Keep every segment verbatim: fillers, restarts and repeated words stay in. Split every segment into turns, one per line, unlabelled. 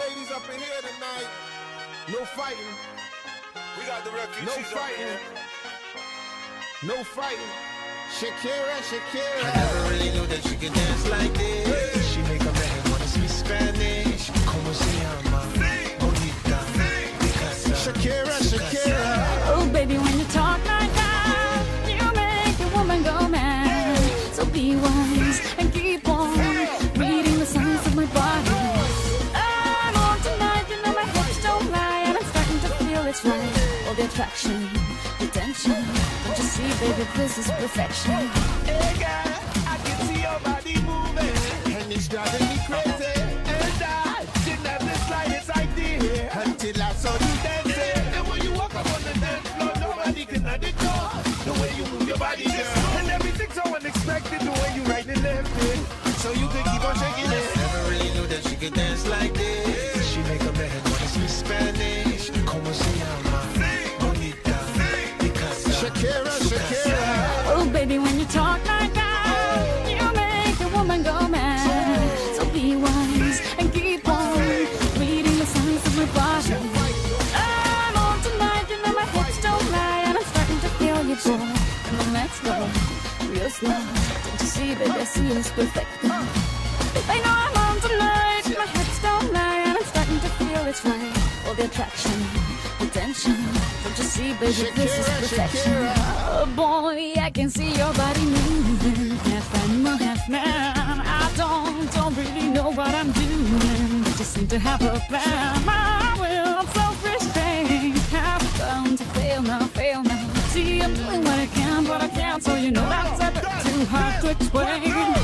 ladies up in here tonight. No fighting.
We got the refugees.
No fighting. No fighting. Shakira, Shakira.
I never really knew that she could dance like this. Hey. She make a man wanna speak Spanish. Como se llama? Bonita.
Shakira, Shakira.
Oh, baby, when you talk like that, you make a woman go mad. So be wise and keep on reading the signs of my body. I'm on tonight, you know my hips don't lie, and I'm starting to feel it's right. All the attraction, the tension. Don't you see, baby, this is perfection.
Hey, girl, I can see your body moving,
And it's driving me crazy.
and I didn't have the slightest idea
Until I saw you dancing.
And when you walk up on the dance floor, nobody can ignore the way you move your body, girl. And everything's so unexpected, the way you right and left it,
So you could keep on shaking it.
Never really knew that she could dance like this. She make a man wanna speak Spanish. Como se llama? Bonita. Picasa.
Shakira, Shakira.
Oh, baby, when you talk like that, you make a woman go mad. So be wise and keep on reading the signs of my body. I'm on tonight, you know my hips don't lie, and I'm starting to feel you, boy. Come on, let's go real slow. Don't you see, baby, I see it's perfect. I know I'm on tonight, my hips don't lie, and I'm starting to feel it's right. All the attraction, the tension. Don't you see, baby, this is perfection. Oh boy, I can see your body moving, half animal, half man. I don't, don't really know what I'm doing, but just seem to have a plan. My will, self-restraint, have come to fail now, fail now. See, I'm doing what I can, but I can't, so you know that's a bit too hard to explain.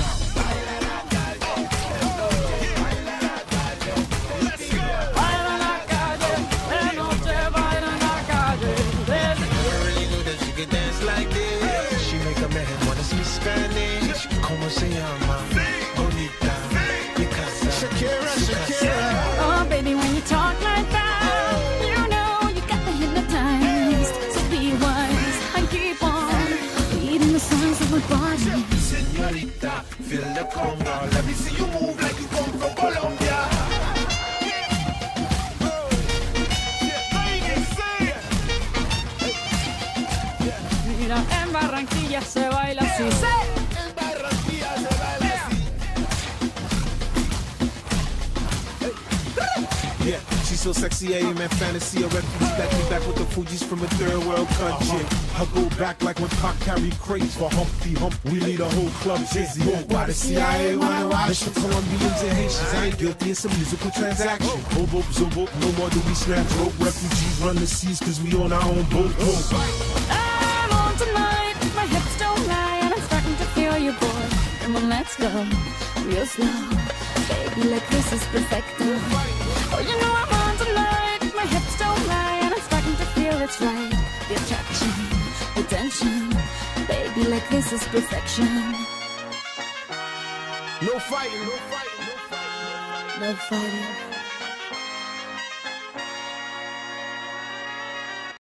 Like this, she make a man wanna speak Spanish. Como se llama? Bonita. Picasa.
Shakira, Shakira.
Oh, baby, when you talk like that, you know you got me hypnotized. So be wise and keep on reading the signs of my body.
Señorita, feel the conga. Let me see you move like you come from Colombia.
Mira, en Barranquilla se baila así.
En Barranquilla se baila así.
Yeah, she's so sexy, I am in fantasy. A refugee back me back with the Fugees from a third world country. I go back like when Pac carried crates for Humpty Hump. We need a whole club dizzy. Why the C I A wanna watch the Colombians and Haitians? I ain't guilty, it's a musical transaction. Hobo, zobo, no more do we snatch rope. Refugees run the seas cause we on our own boat.
I'm on tonight, my hips don't lie, and I'm starting to feel you, boy. Come on, let's go real slow. Baby, like this is perfect. Oh, you know I'm on tonight, my hips don't lie, and I'm starting to feel it's right. The attraction, the tension. Baby, like this is perfection.
No fighting, no fighting, no fighting.
No fighting.